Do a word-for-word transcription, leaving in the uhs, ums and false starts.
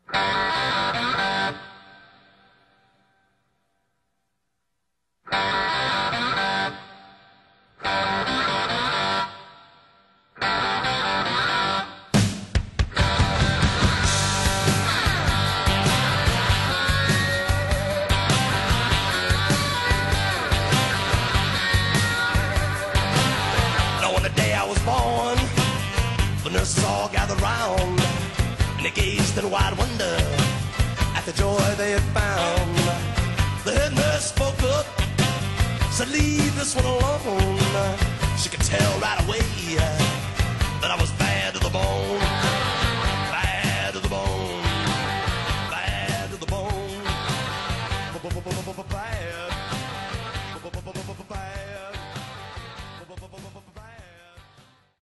The nurses all gathered round, and they gazed in wide wonder at the joy they had found. The head nurse spoke up, said, "Leave this one alone." She could tell right away that I was